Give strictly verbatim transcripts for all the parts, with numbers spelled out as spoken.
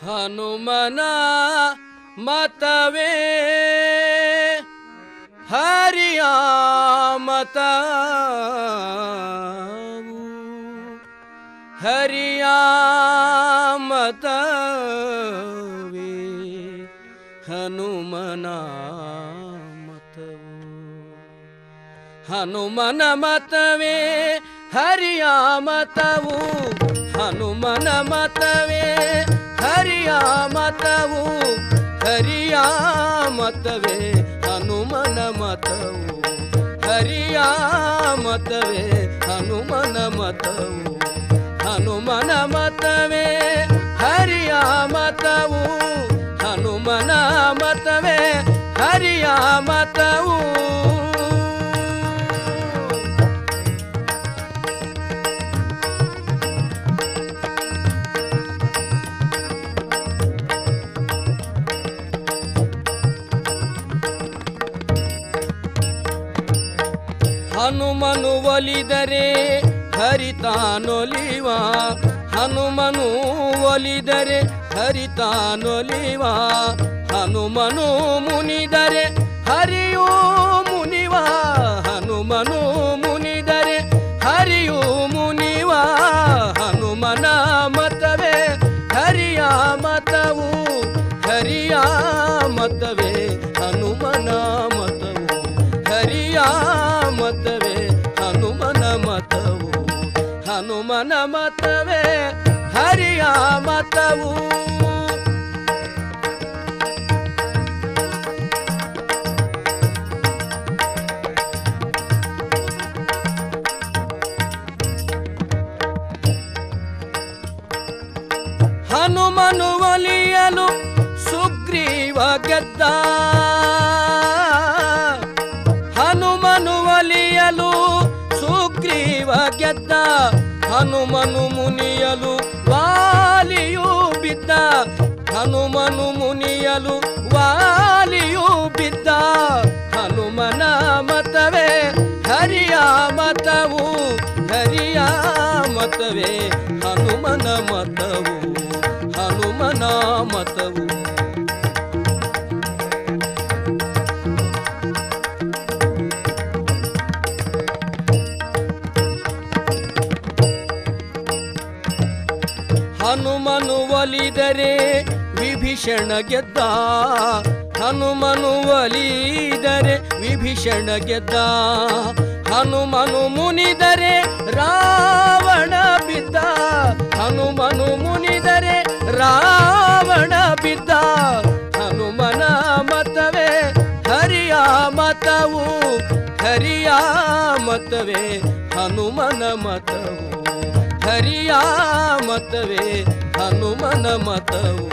ಹನುಮನ ಮತವೇ ಹರಿಯ ಮತವು ಹರಿಯ ಮತವೇ ಹನುಮನ ಮತವು ಹನುಮನ ಮತವೇ ಹರಿಯ ಮತವು ಹನುಮನ ಮತವೇ ಹರಿಯ ಮತವು ಹರಿಯ ಮತವೇ ಹನುಮನ ಮತವು ಹರಿಯ ಮತವೇ ಹನುಮನ ಮತವು ಹನುಮನ ಮತವೇ ಹರಿಯ ಮತವು ಹನುಮನ ಮತವೇ ಹರಿಯ ಮತವು ಹನುಮನು ಒಲಿದರೆ ಹರಿತಾನೊಲಿವ ಹನುಮನು ಒಲಿದರೆ ಹರಿತಾನೊಲಿವ ಹನುಮನು ಮುನಿದರೆ ಹರಿಯೂ ಮುನಿವ ಹನುಮನು ಮುನಿದರೆ ಹರಿಯೂ ಮುನಿವ ಹನುಮನ ಮತವೇ ಹರಿಯ ಮತವು ಹರಿಯ ಮತವೇ ಹನುಮನ ಮತವು ಹರಿಯ ಮತವೇ ಹನುಮನ ಮತವು ಹನುಮನ ಮತವೇ ಹರಿಯ ಮತವು ಹನುಮನು ಒಲಿಯಲು ಸುಗ್ರೀವ ಗೆದ್ದ ಹನುಮನು ಒಲಿಯಲು ಸುಗ್ರೀವ ಗೆದ್ದ ಹನುಮನು ಮುನಿಯಲು ವಾಲಿಯೂ ಬಿದ್ದ ಹನುಮನು ಮುನಿಯಲು ವಾಲಿಯೂ ಬಿದ್ದ ಹನುಮನ ಮತವೇ ಹರಿಯ ಮತವು ಹರಿಯ ಮತವೇ ಹನುಮನ ಮತವು ಹನುಮನ ಮತವು ಹನುಮನು ಒಲಿದರೆ ವಿಭೀಷಣ ಗೆದ್ದ ಹನುಮನು ಒಲಿದರೆ ವಿಭೀಷಣ ಗೆದ್ದ ಹನುಮನು ಮುನಿದರೆ ರಾವಣ ಬಿದ್ದ ಹನುಮನು ಮುನಿದರೆ ರಾವಣ ಬಿದ್ದ ಹನುಮನ ಮತವೇ ಹರಿಯ ಮತವು ಹರಿಯ ಮತವೇ ಹನುಮನ ಮತವು ಹರಿಯ ಮತವೇ ಹನುಮನ ಮತವು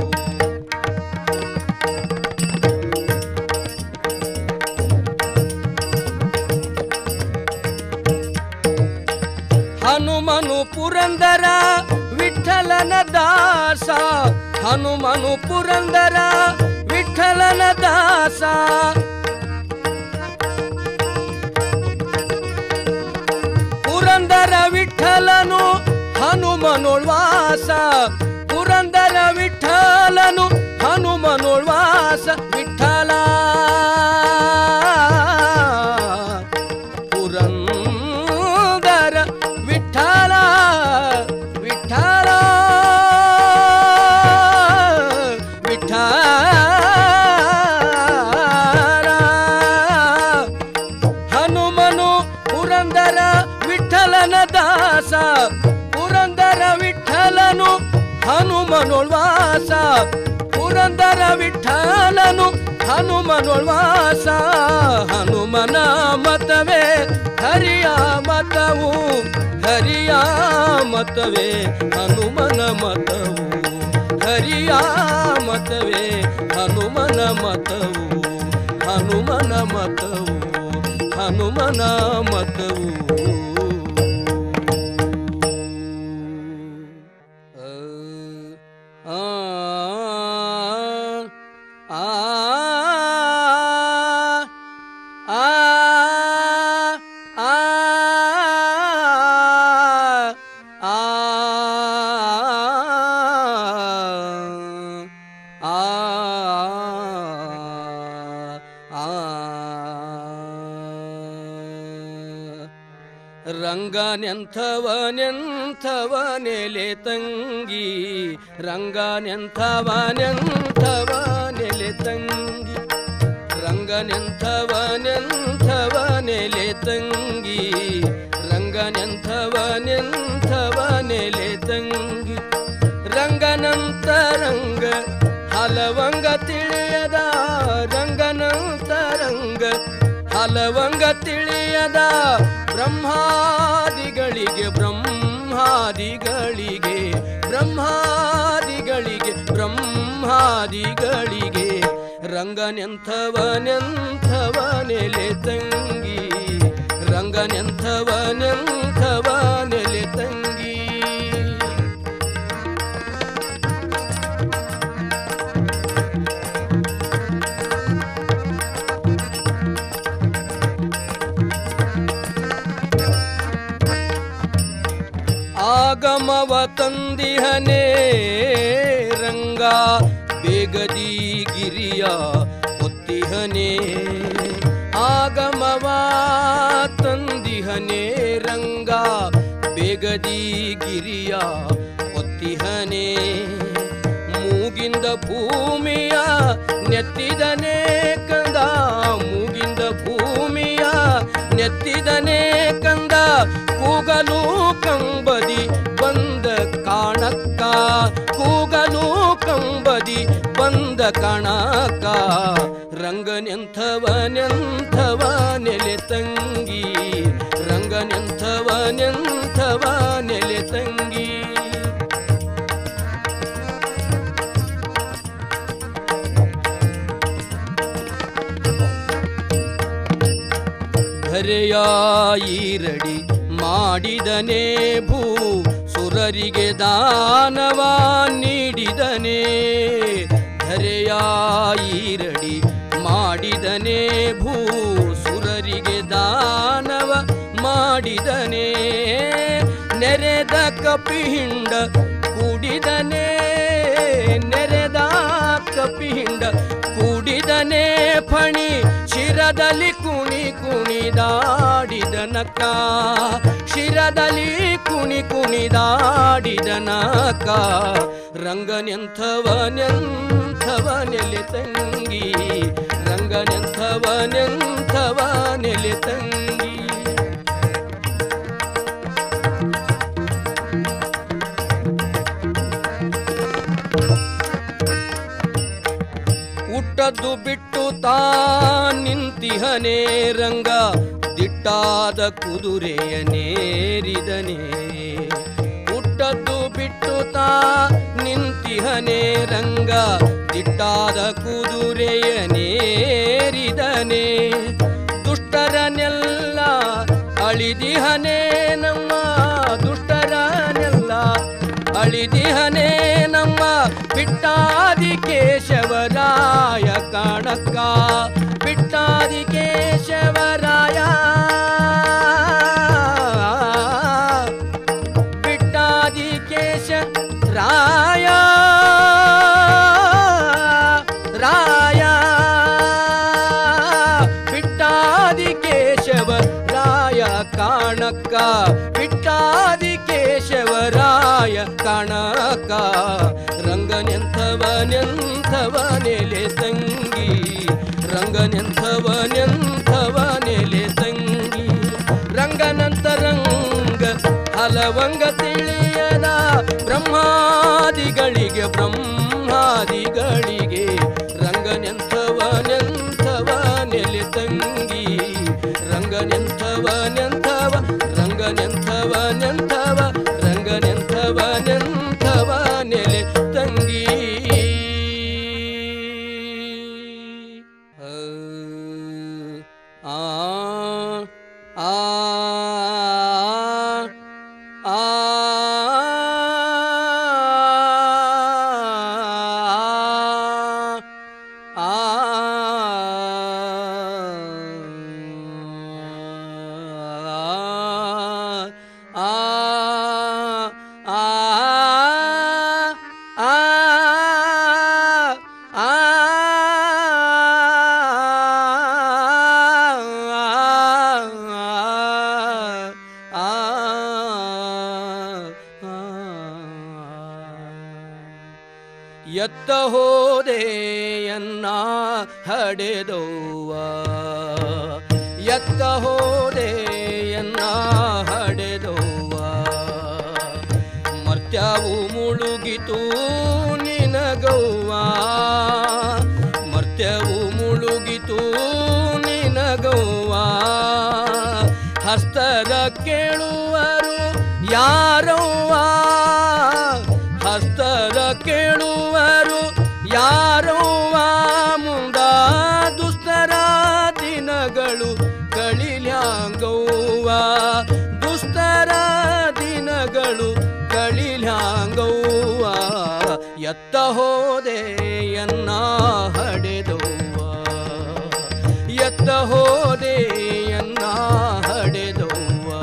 ಹನುಮನು ಪುರಂದರ ವಿಠಲನ ದಾಸ ಹನುಮನು ಪುರಂದರ ವಿಠಲನ ದಾಸ ಪುರಂದರ ವಿಠಲನು ಹನುಮನೊಳ್ವಾಸ ಪುರಂದರ ವಿಠಲನು ಹನುಮನೊಳ್ವಾಸ ವಿಠಲ ಪುರಂದರ ವಿಠಲ ವಿಠಲ ವಿಠಲ ಹನುಮನು ಪುರಂದರ ವಿಠಲನ ದಾಸ ಪುರಂದರ ವಿಠಲನು ಹನುಮನೊಳ್ವಾಸ ಪುರಂದರ ವಿಠಲನು ಹನುಮನೊಳ್ವಾಸ ಹನುಮನ ಮತವೇ ಹರಿಯ ಮತವು ಹರಿಯ ಮತವೇ ಹನುಮನ ಮತವು ಹರಿಯ ಮತವೇ ಹನುಮನ ಮತವು ಹನುಮನ ಮತವು ಹನುಮನ ಮತವು ರಂಗನೆಂಥವನೆಂಥವನೆಲೆ ತಂಗಿ ರಂಗನೆಂಥವನೆಂಥವನೆಲೆ ತಂಗಿ ರಂಗನೆಂಥವನೆಂಥವನೆಲೆ ತಂಗಿ ರಂಗನೆಂಥವನೆಂಥವನೆಲೆ ತಂಗಿ ರಂಗನಂತರಂಗ ಹಲವಂಗ ತಿಳಿಯದ ರಂಗನಂತರಂಗ ಹಲವಂಗ ತಿಳಿಯದ ಬ್ರಹ್ಮಾದಿಗಳಿಗೆ ಬ್ರಹ್ಮಾದಿಗಳಿಗೆ ಬ್ರಹ್ಮಾದಿಗಳಿಗೆ ಬ್ರಹ್ಮಾದಿಗಳಿಗೆ ರಂಗನೆಂಥವನೆಂಥವನೆಲೆ ತಂಗಿ ರಂಗನೆಂಥವನೆಂಥವನೆಲೆ ತಂಗಿ ಆಗಮವ ತಂದಿಹನೇ ರಂಗ ಬೇಗದಿ ಗಿರಿಯ ಒತ್ತಿಹನೇ ಆಗಮವ ತಂದಿಹನೇ ರಂಗ ಬೇಗದಿ ಗಿರಿಯ ಒತ್ತಿಹನೇ ಮೂಗಿಂದ ಭೂಮಿಯ ನೆತ್ತಿದನೇ ಕಂದ ಮೂಗಿಂದ ಭೂಮಿಯ ನೆತ್ತಿದನೇ ಕಂದ ಕೂಗಲು ಕಂಬದಿ ಬಂದ ಕಾಣಕ್ಕ ಕೂಗಲು ಕಂಬದಿ ಬಂದ ಕಾಣಕ್ಕ ರಂಗನೆಂಥವನೆಂಥವನೆಲೆ ತಂಗಿ ರಂಗನೆಂಥವನೆಂಥವನೆಲೆ ತಂಗಿ ಧರೆಯಾಯಿರಡಿ ಮಾಡಿದನೇ ಭೂ ಸುರರಿಗೆ ದಾನವ ನೀಡಿದನೇ ಧರೆಯಾಯಿರಡಿ ಮಾಡಿದನೇ ಭೂ ಸುರರಿಗೆ ದಾನವ ಮಾಡಿದನೇ ನೆರೆದ ಕಪಿಹಿಂಡ ಕೂಡಿದನೇ ನೆರೆದ ಕಪಿಹಿಂಡ ಕೂಡಿದನೇ ಫಣಿ ಶಿರದಲ್ಲಿ ಕುಣಿ ಕುಣಿದಾಡಿದನಕ ಶಿರದಲ್ಲಿ ಕುಣಿ ಕುಣಿದಾಡಿದನಕ ರಂಗನೆಂಥವನೆಂಥವನೆಲೆ ತಂಗಿ ರಂಗನೆಂಥವನೆಂಥವನೆಲೆ ತಂಗಿ ಹುಟ್ಟದ್ದು ಬಿಟ್ಟು ತಾ ನಿಂತಿಹನೇ ರಂಗ ದಿಟ್ಟಾದ ಕುದುರೆಯ ನೇರಿದನೇ ಹುಟ್ಟದ್ದು ಬಿಟ್ಟು ತಾ ನಿಂತಿಹನೇ ರಂಗ ದಿಟ್ಟಾದ ಕುದುರೆಯ ನೇರಿದನೇ ದುಷ್ಟರನೆಲ್ಲ ಅಳಿದಿಹನೇ ನಮ್ಮ ದುಷ್ಟರನೆಲ್ಲ ಅಳಿದಿಹನೇ ನಮ್ಮ ಬಿಟ್ಟಾದಿ ಕೇಶವರಾಯ ಕಾಣಕ್ಕ ಬಿಟ್ಟಾದಿ ಕೇಶವರಾಯ ಬಿಟ್ಟಾದಿ ಕೇಶ ರಾಯ ರಾಯ ಬಿಟ್ಟಾದಿ ಕೇಶವ ರಾಯ ಕಾಣಕ್ಕ ಬಿಟ್ಟಾದಿ ಕೇಶವರಾಯ ಕಾಣಕ್ಕ ರಂಗನೆಂಥವನೆಂಥವನೆಲೆ ತಂಗಿ ರಂಗನೆಂಥವನೆಂಥವನೆಲೆ ತಂಗಿ ರಂಗನಂತರಂಗ ಹಲವಂಗ ತಿಳಿಯದ ಬ್ರಹ್ಮಾದಿಗಳಿಗೆ ಬ್ರಹ್ಮಾದಿಗಳಿಗೆ ರಂಗನೆಂಥವನೆಂಥವನೆಲೆ ತಂಗಿ ರಂಗನೆಂಥವನೆಂಥವ ರಂಗನೆಂಥವನೆಂಥವ ರಂಗನೆಂಥವನೆಂಥವನೆಲೆ ತಂಗಿ ಆ ಆ ಆ ಆ ಎತ್ತ ಹೋದೆಯನ್ನ ಹಡೆದವ್ವ ಎತ್ತ ಹೋದೆಯನ್ನ ಹಡೆದವ್ವ ಮರ್ತ್ಯವು ಮುಳುಗಿತು ನಿನಗವ್ವ ಮರ್ತ್ಯವು ಮುಳುಗಿತು ನಿನಗವ್ವ ಹಸ್ತರ ಕೇಳುವರು ಯಾರವ್ವ ಹಸ್ತರ ಕೇಳುವರು ಯಾರವ್ವ ಮುಂದ ದುಸ್ತರ ದಿನಗಳು ಕಳಿಲ್ಯಾಂಗವ್ವ ದುಸ್ತರ ದಿನಗಳು ಕಳಿಲ್ಯಾಂಗವ್ವ ಎತ್ತ ಹೋದೆಯನ್ನ ಹಡೆದವ್ವ ಎತ್ತ ಹೋದೆಯನ್ನ ಹಡೆದವ್ವ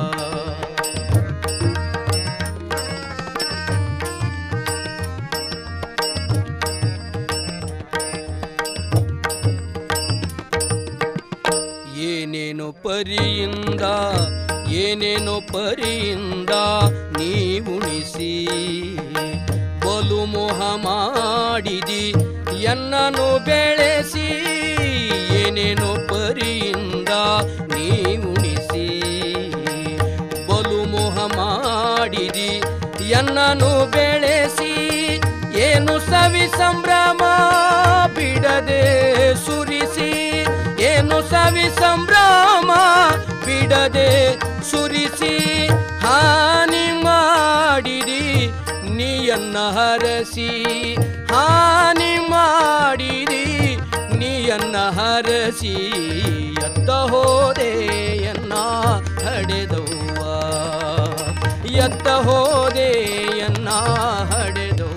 ಏನೇನೋ ಪರಿಯಿಂದ ಏನೇನೋ ಪರಿಯಿಂದ ನೀವುಣಿಸಿ ಬಲು ಮೋಹ ಮಾಡಿದಿ ಎನ್ನನು ಬೆಳೆಸಿ ಏನೇನೋ ಪರಿಯಿಂದ ನೀವುಣಿಸಿ ಬಲು ಮೋಹ ಮಾಡಿದಿ ಎನ್ನನು ಬೆಳೆಸಿ ಏನು ಸವಿ ಸಂಭ್ರಮ ಬಿಡದೆ ಸುರಿಸಿ ಏನು ಸವಿ ಸಂಭ್ರಮ ಬಿಡದೆ ಸುರಿಸಿ ಹಾನಿ ಮಾಡಿದಿ ನೀಯನ್ನ ಹರಸಿ ಹಾನಿ ಮಾಡಿದಿ ನೀಯನ್ನ ಹರಸಿ ಎತ್ತ ಹೋದೆಯನ್ನ ಹಡೆದವ್ವ ಎತ್ತ ಹೋದೆಯನ್ನ ಹಡೆದವ್ವ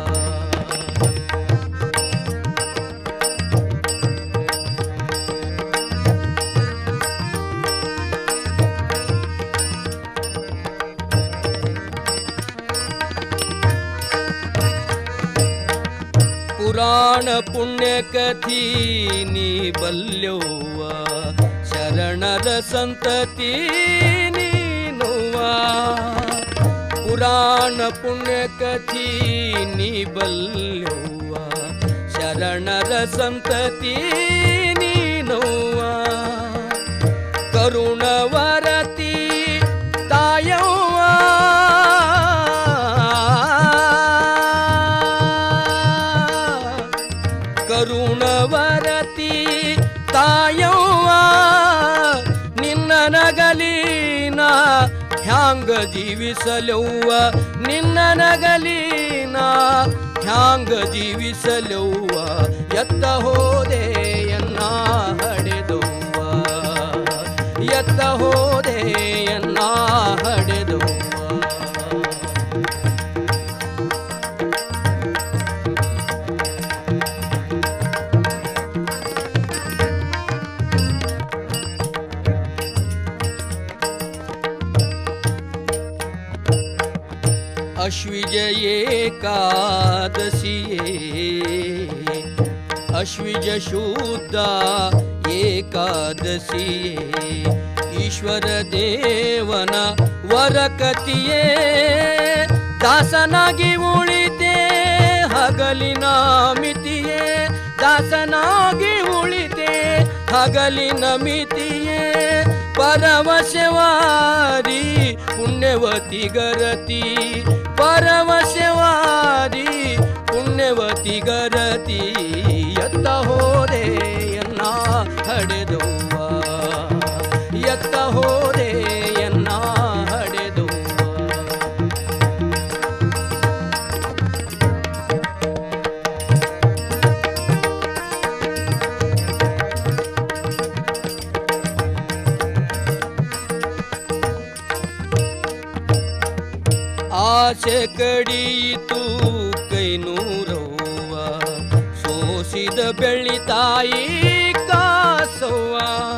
ಪುರಾಣ ಪುಣ್ಯ ಕಥಿ ನೀ ಬಲ್ಯವ್ವ ಶರಣರ ಸಂತತಿ ನೀನುವ ಪುರಾಣ ಪುಣ್ಯ ಕಥಿ ನೀ ಬಲ್ಯವ್ವ ಶರಣರ ಸಂತತಿ ನೀನುವ ಕರುಣವರತಿ ತಾಯವ್ವ ಕರುಣವರತಿ ತಾಯವ್ವ ನಿನ್ನ ನಗಲೀನ ಹ್ಯಾಂಗ ಜೀವಿಸಲವ್ವ ನಿನ್ನ ನಗಲೀನ ಹ್ಯಾಂಗ ಜೀವಿಸಲವ್ವ ಎತ್ತ ಹೋದೆಯನ್ನ ಹಡೆದವ್ವ ಎತ್ತ ಹೋದೆಯನ್ನ ಹಡೆದವ್ವ ಅಶ್ವಿಜ ಏಕಾದಶಿಯೇ ಅಶ್ವಿಜ ಶುದ್ಧ ಏಕಾದಶಿಯೇ ಈಶ್ವರ ದೇವನ ವರಕತಿಯೇ ದಾಸನಾಗಿ ಉಳಿತೆ ಹಗಲಿನ ಮಿತಿಯೇ ದಾಸನಾಗಿ ಉಳಿತೆ ಹಗಲಿನ ಮಿತಿಯೇ ಪರವಶವಾರಿ ಪುಣ್ಯವತಿ ಗರತಿ ಪರವಶವಾರಿ ಪುಣ್ಯವತಿ ಗರತಿ ಎತ್ತ ಹೋದೆಯನ್ನ ಹಡೆದವ್ವ ಎತ್ತ ಹೋದೆಯನ್ನ ಹಡೆದವ್ವ ಆಸೆ ಕಡಿಯಿತು ಕೈನೂರವ್ವ ಸೋಸಿದ ಬೆಳ್ಳಿ ತಾಯಿ ಕಾಸವ್ವ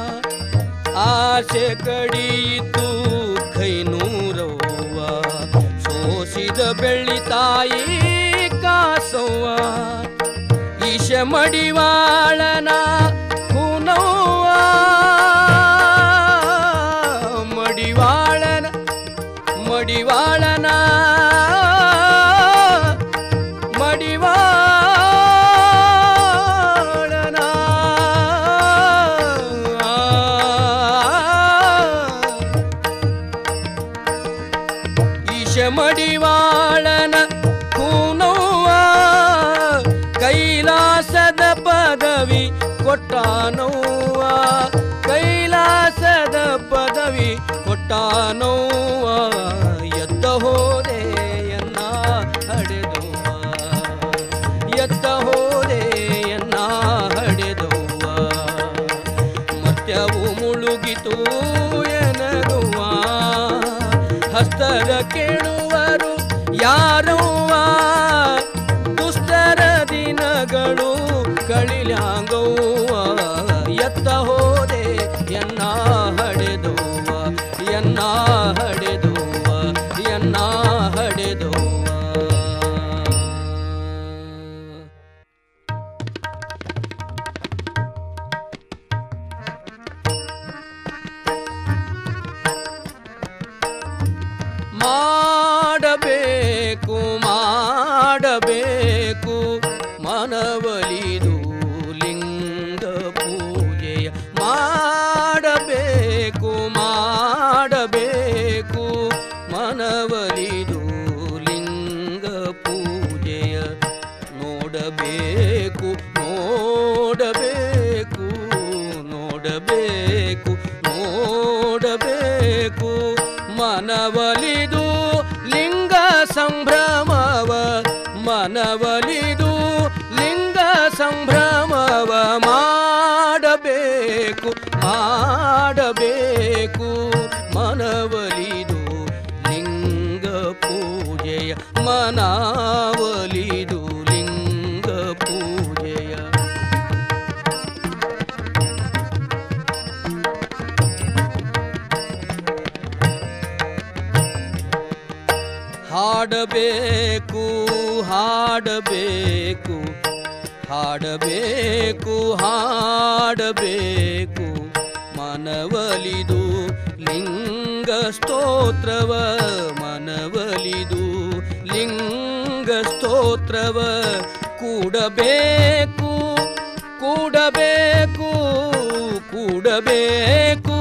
ಆಸೆ ಕಡಿಯಿತು ಕೈನೂರವ್ವ ಸೋಸಿದ ಬೆಳ್ಳಿ ತಾಯಿ ಕಾಸವ್ವ ಈಶ ಮಡಿವಾಳನ ಹುನವ್ವ ಮಡಿವಾಳನ ಮಡಿವಾಳನ ಮಡಿವಾಳನ ಮಡಿವಾಳನ ಕೂನವ್ವ ಕೈಲಾಸದ ಪದವಿ ಕೊಟ್ಟಾನವ್ವ ಕೈಲಾಸದ ಪದವಿ ಕೊಟ್ಟಾನವ್ವ ಎತ್ತ ಹೋದೆಯನ್ನ ಹಡೆದವ್ವ ಎತ್ತ ಹೋದೆಯನ್ನ ಹಡೆದವ್ವ ಮರ್ತ್ಯವು ಮುಳುಗಿತು ಎನಗುವ ಹಸ್ತರ ಕೇಳುವರು ಯಾರವ್ವ ದುಷ್ಟರ ದಿನಗಳು ಕಳಿಲ್ಯಾಂಗವ್ವ ಎತ್ತ ಹೋದೆ ಎನ್ನ ಹಡೆದವ್ವ ಎನ್ನ ಹಡೆದವ್ವ ಎನ್ನ ಹಡೆದವ್ವ ಮಾಡಬೇಕು ಮಾಡಬೇಕು ಮನವಲಿದು ಲಿಂಗ ಪೂಜೆಯ ಮಾಡಬೇಕು ಮಾಡಬೇಕು ಮನವಲಿದು ಲಿಂಗ ಪೂಜೆಯ ನೋಡಬೇಕು ನೋಡಬೇಕು ನೋಡಬೇಕು ನೋಡಬೇಕು ಮನವಲಿದು ಲಿಂಗ ಸಂಭ್ರಮವ ಮನವಲಿದು ಲಿಂಗ ಸಂಭ್ರಮವ ಮಾಡಬೇಕು ಮಾಡಬೇಕು ಮನವಲಿದು ಲಿಂಗ ಪೂಜೆಯ ಮನವಲಿದು ಲಿಂಗ ಪೂಜೆಯ ಹಾಡಬೇಕು ಹಾಡಬೇಕು ಹಾಡಬೇಕು ಹಾಡಬೇಕು ಮನವಲಿದು ಲಿಂಗ ಸ್ತೋತ್ರವ ಮನವಲಿದು ಲಿಂಗ ಸ್ತೋತ್ರವ ಕೂಡಬೇಕು ಕೂಡಬೇಕು ಕೂಡಬೇಕು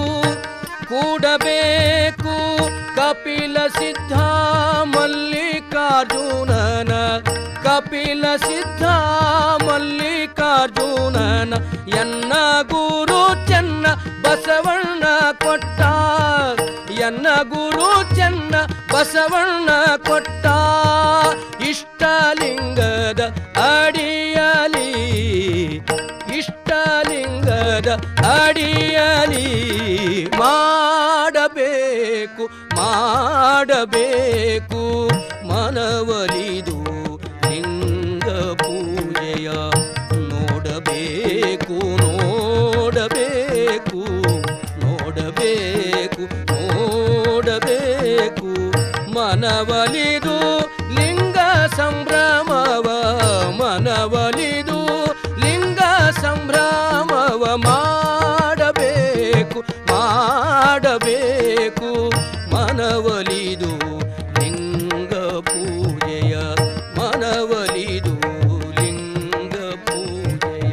ಕೂಡಬೇಕು ಕಪಿಲ ಸಿದ್ಧ ಮಲ್ಲಿಕಾರ್ಜುನನ ಕಪಿಲ ಸಿದ್ಧ ಮಲ್ಲಿಕಾರ್ಜುನನ ಎನ್ನ ಗುರು ಚೆನ್ನ ಬಸವಣ್ಣ ಕೊಟ್ಟ ಎನ್ನ ಗುರು ಚೆನ್ನ ಬಸವಣ್ಣ ಕೊಟ್ಟ ಇಷ್ಟಲಿಂಗದ ಅಡಿಯಲಿ ಇಷ್ಟಲಿಂಗದ ಅಡಿಯಲಿ ಮಾಡಬೇಕು ಮಾಡಬೇಕು ಮನವಲಿದು ಲಿಂಗ ಪೂಜೆಯ ನೋಡಬೇಕು ನೋಡಬೇಕು ನೋಡಬೇಕು ನೋಡಬೇಕು ಮನವಲಿದು ಲಿಂಗ ಸಂಭ್ರಮವ ಮನವಲಿದು ಲಿಂಗ ಸಂಭ್ರಮವ ಮಾಡಬೇಕು ಮಾಡಬೇಕು ಮನವಲಿದು ಲಿಂಗ ಪೂಜೆಯ ಮನವಲಿದು ಲಿಂಗ ಪೂಜೆಯ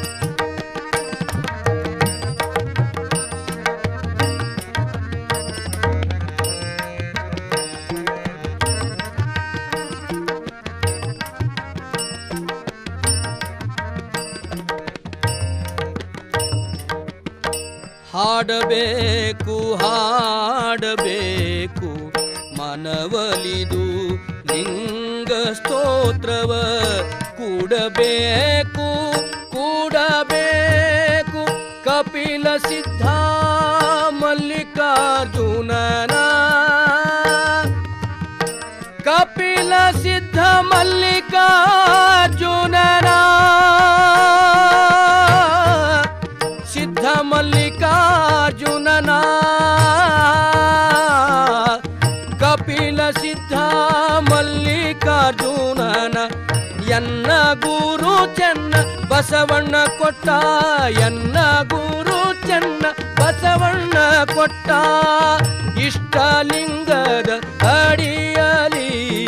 ಹಾಡಬೇಕು ಹಾಡಬೇಕು ಮನವಲಿದು ಲಿಂಗ ಸ್ತೋತ್ರವ ಕೂಡಬೇಕು ಕೂಡಬೇಕು ಕಪಿಲ ಸಿದ್ಧ ಮಲ್ಲಿಕಾರ್ಜುನನ ಕಪಿಲ ಸಿದ್ಧ ಮಲ್ಲಿಕಾರ್ಜುನನ ಸಿದ್ಧ ಮಲ್ಲಿಕಾರ್ಜುನನ ಕಪಿಲ ಸಿದ್ಧ ಮಲ್ಲಿಕಾರ್ಜುನನ ಎನ್ನ ಗುರು ಚೆನ್ನ ಬಸವಣ್ಣ ಕೊಟ್ಟ ಎನ್ನ ಗುರು ಚೆನ್ನ ಬಸವಣ್ಣ ಕೊಟ್ಟ ಇಷ್ಟಲಿಂಗದ ಅಡಿಯಲಿ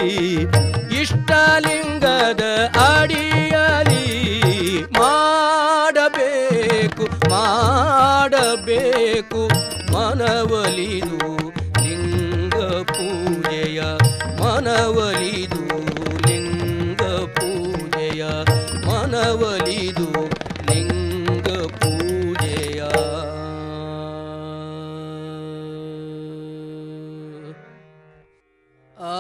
ಇಷ್ಟಲಿಂಗದ ಅಡಿಯಲಿ ಮಾಡಬೇಕು ಮಾಡಬೇಕು ಮನವಲಿದು ಲಿಂಗ ಪೂಜೆಯ ಮನವಲಿದು ಲಿಂಗ ಪೂಜೆಯ ಮನವಲಿದು ಲಿಂಗ ಪೂಜೆಯ ಆ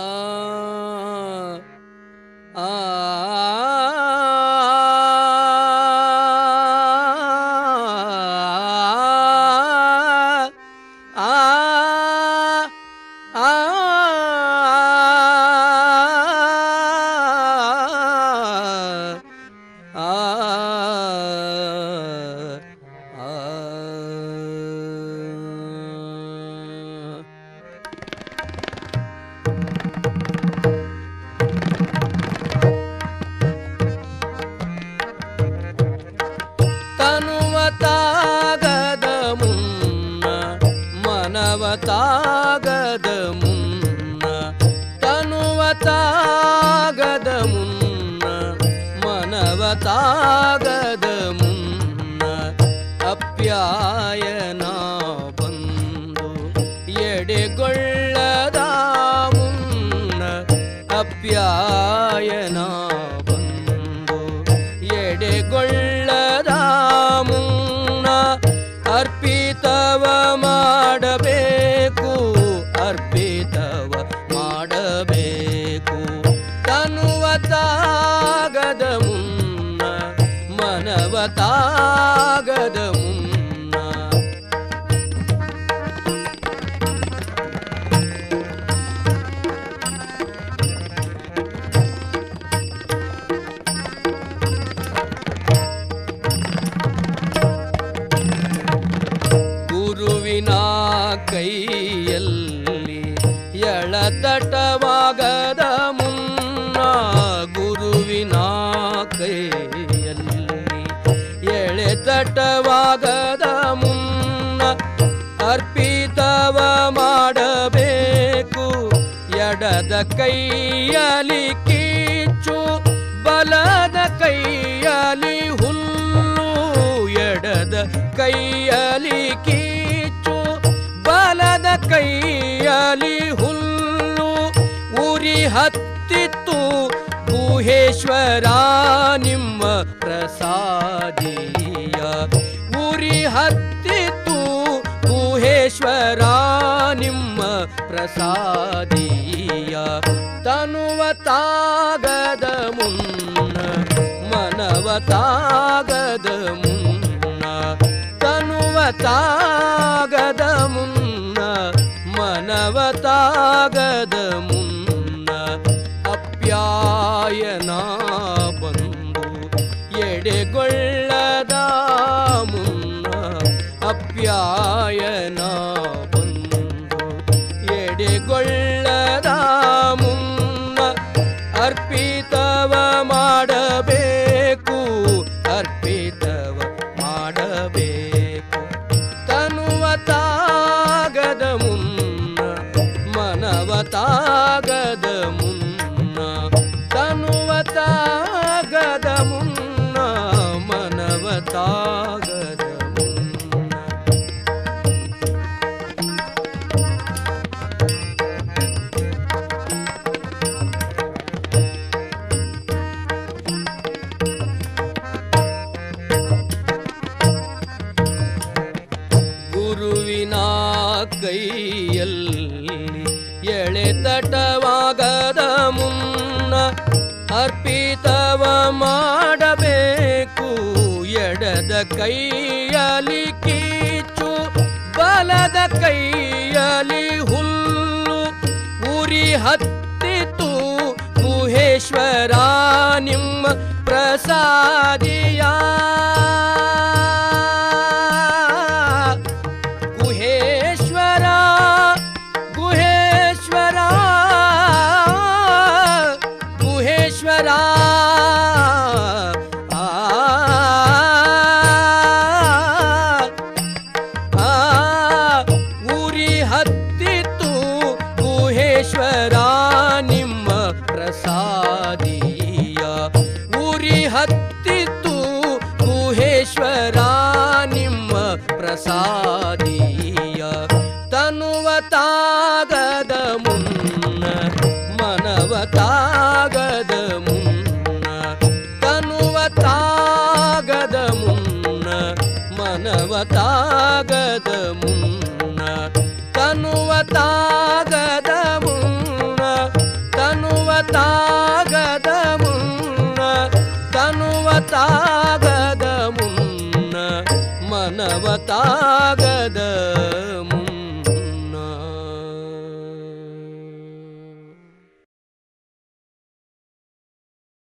ಆ ತನುವತಾಗದ ಮುನ್ನ ಮನವತಾಗದ ಮುನ್ನ ತನುವತಾಗದ ಮುನ್ನ ಮನವತಾಗದ ಮುನ್ನ ಅಪ್ಯಾಯನ ಬಂದು ಎಡೆಗೊಳ್ಳದ ಮುನ್ನ ಅಪ್ಯಾಯನ ಬಂದು ಎಡೆಗೊಳ್ಳದ ಮುನ್ನ ಅರ್ಪಿತವ ಮಾಡಬೇಕು ಅರ್ಪಿತವ ಮಾಡಬೇಕು ತನುವತಾಗದ ಮುನ್ನ ಮನವತಾಗದ ಮುನ್ನ ಗುರುವಿನ ಕೈಯಲ್ಲಿ ಎಳತಟವಾಗದ ಮುನ್ನ ಗುರುವಿನ ಕೈಯಲ್ಲಿ ಎಳೆತಟವಾಗದ ಮುನ್ನ ಅರ್ಪಿತವ ಮಾಡಬೇಕು ಎಡದ ಕೈಯಲ್ಲಿ ಕಿಚ್ಚು ಬಲದ ಕೈಯಲ್ಲಿ ಹುಲ್ಲು ಎಡದ ಕೈಯಲ್ಲಿ ಕಿಚ್ಚು ಬಲದ ಕೈಯಲ್ಲಿ ಹುಲ್ಲು ಉರಿ ಹತ್ತಿತ್ತು ಗುಹೇಶ್ವರ ನಿಮ್ಮ ಪ್ರಸಾದಿಯ ಉರಿ ಹತ್ತಿತ್ತು ಗುಹೇಶ್ವರ ನಿಮ್ಮ ಪ್ರಸಾದಿಯ ತನುವತಾಗದ ಮುನ್ನ ಮನವತಾಗದ ಮುನ್ನ ತನುವತಾಗದ ಮುನ್ನ ಮನವತಾಗದ ಮುನ್ನ ಅಪ್ಯಾಯನ ಬಂದು ಎಡೆಗೊಳ್ಳದ ಮುನ್ನ ಅಪ್ಯಾಯನ ಬಂದು ಎಡೆಗೊಳ್ಳದ ಮುನ್ನ ಅರ್ಪಿತವ ಮಾಡಬೇಕು ಅರ್ಪಿತವ ಮಾಡಬೇಕು ತನುವತಾಗದ ಮುನ್ನ ಮನವತಾಗದ ಮುನ್ನ ತನುವತಾಗದ ಮುನ್ನ ಮನವತಾಗದ ಮುನ್ನ ಗುರುವಿನ ಕೈಯಲ್ಲಿ ಎಳೆತಟವಾಗದ ಮುನ್ನ ಅರ್ಪಿತವ ಮಾಡಬೇಕು ಎಡದ ಕೈಯಲ್ಲಿ ಕಿಚ್ಚು ಬಲದ ಕೈಯಲ್ಲಿ ಹುಲ್ಲು ಉರಿ ಹತ್ತಿತು ಗುಹೇಶ್ವರ ನಿಮ್ಮ ಪ್ರಸಾದಿಯ ಗುಹೇಶ್ವರ ಗುಹೇಶ್ವರ ಗುಹೇಶ್ವರ ಉರಿ ಹತ್ತಿತ್ತು ಗುಹೇಶ್ವರ ನಿಮ್ಮ ಪ್ರಸಾದಿಯ ಉರಿ ಹತ್ತಿತ್ತು ತಾಗದ ಮುನ್ನ ತನುವ ತಾಗದ ಮುನ್ನ ಮನವ ತಾಗದ ಮುನ್ನ ತನುವ ತಾಗದ ಮುನ್ನ ತನುವ ತಾ